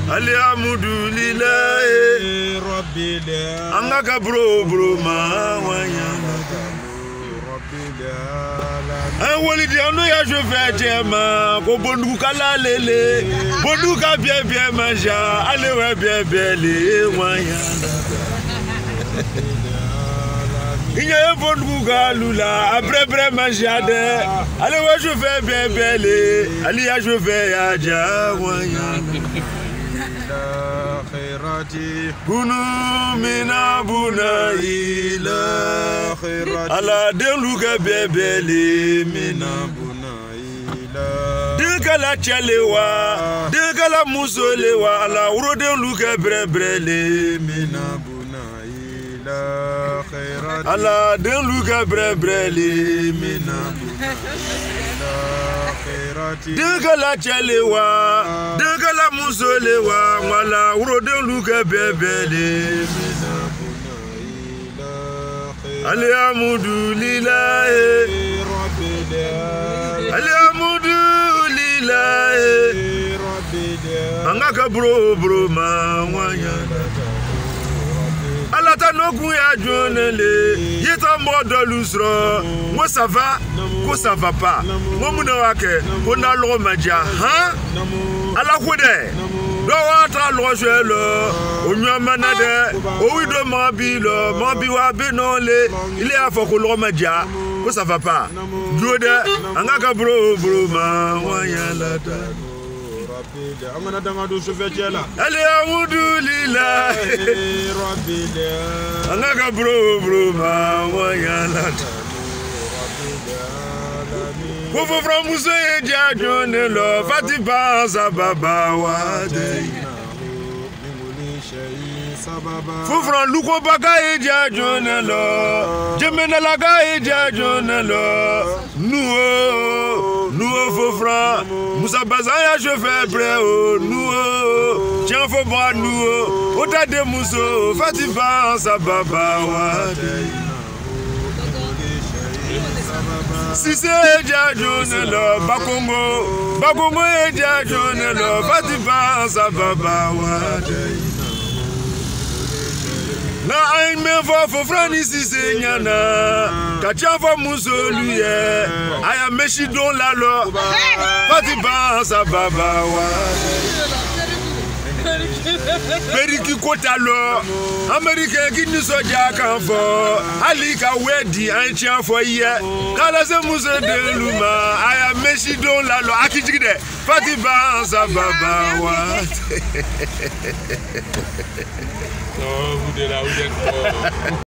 alhamdulillah rabbil angaka bro ma wanyana walidi anu ya chauffeur jema ko bondu kala lele bondu ka bien manja ale we bien le wanyana Inya bondu galula après manjade ale we chauffeur bien le ali ya chauffeur ya ja wanyana khairati bunu mina bunaila khairati ala deluga bebele mina bunaila dekala chalewa dekala musolewa ala uro deluga brebrele mina bunaila khairati ala deluga brebrele mina bunaila Degala chalewa, degala musolewa, wala urode luka bebele. Alhamdulillah, alhamdulillah. Angaka bro ma wanyana. Alata noku ya jonele, yeta modo lusro. Moi ça va, ko ça va pas. Moi muna wake, ko na lo maja, hein? Ala kode. Do wata lo jelo, onyo manade, o wi do mobilo, mobi wa benole, il est afoko lo maja, ko ça va pas. Jode, angaka bro ma wanyala ta. Amana danga do sofetiela alhamdulillah rabbil anaka bro ma wayala ko fo from musoye jajone lo fatiba sababa wade Fufran luko baka eja jonelo jemena laga eja jonelo nous fufran Moussa Bazaya je fais prêt nous tiens faut boire nous ota de muso fatiba sababa wade si c'est eja jonelo bakongo eja jonelo fatiba sababa wade na ein me fo frani si senyana ka chava musoluye aya meshi don la lo fatiba sababa wa periki kota lo america ki ni soja kan fo ali ka wedi an chia fo ye kala se muso de luma aya meshi don la lo akijide fatiba sababa wa no, who did I?